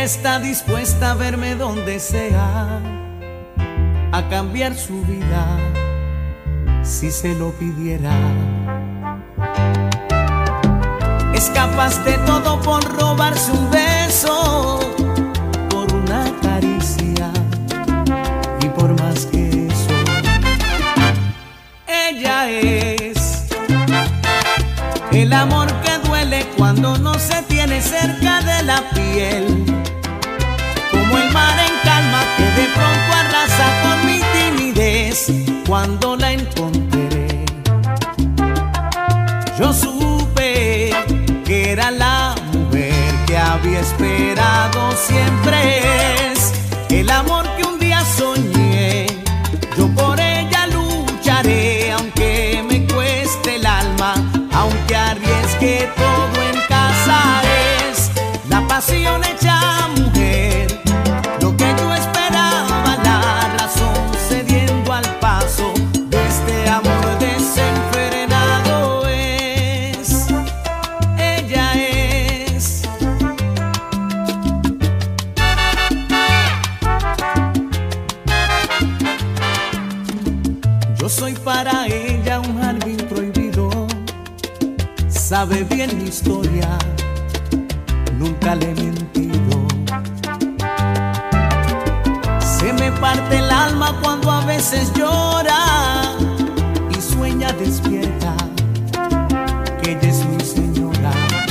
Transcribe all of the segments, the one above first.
Ella está dispuesta a verme donde sea, a cambiar su vida si se lo pidiera. Es capaz de todo por robarse un beso, por una caricia y por más que eso. Ella es el amor que duele cuando no se tiene cerca de la piel, como el mar en calma que de pronto arrasa con mi timidez. Cuando la encontré, yo supe que era la mujer que había esperado siempre. Es el amor que un día soñé, yo por ella lucharé, aunque me cueste el alma, aunque arriesgue todo en casa. Es la pasión hecha mujer, lo que yo esperaba, la razón cediendo al paso de este amor desenfrenado. Es, ella es. Yo soy para ella un jardín prohibido, sabe bien mi historia, nunca le he mentido. Se me parte el alma cuando a veces llora y sueña despierta que ella es mi señora.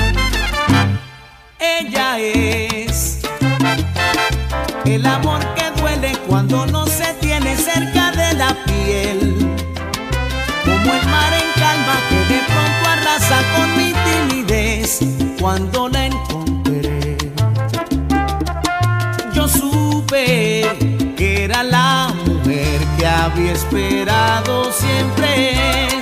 Ella es el amor que duele cuando no se tiene cerca de la piel, como el mar en calma que de pronto arrasa con mi timidez. Cuando la encontré, yo supe que era la mujer que había esperado siempre.